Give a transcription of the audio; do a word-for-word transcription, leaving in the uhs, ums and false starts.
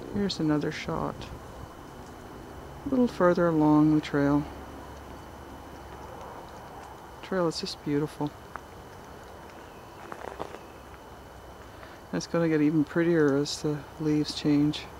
Here's another shot. A little further along the trail. The trail is just beautiful. And it's going to get even prettier as the leaves change.